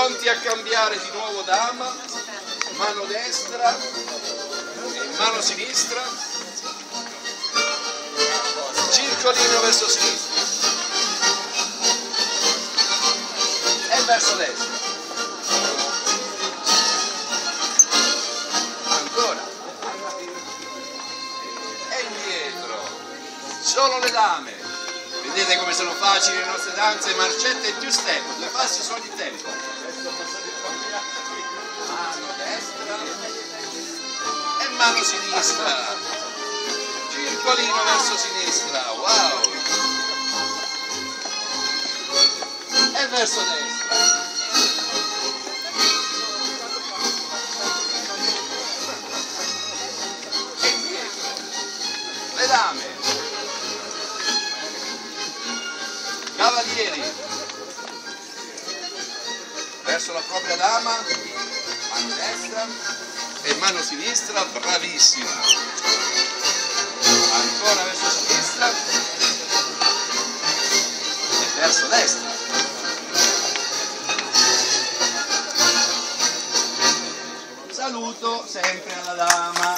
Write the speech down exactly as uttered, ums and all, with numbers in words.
Pronti a cambiare di nuovo dama, mano destra e mano sinistra, circolino verso sinistra e verso destra, ancora e indietro, solo le dame. Vedete come sono facili le nostre danze, marcette e two step, due passi su ogni tempo. Mano destra e mano sinistra, circolino verso sinistra, wow! E verso destra. E indietro. Le dame. Cavalieri, verso la propria dama, mano destra e mano sinistra, bravissima, ancora verso sinistra e verso destra, saluto sempre alla dama.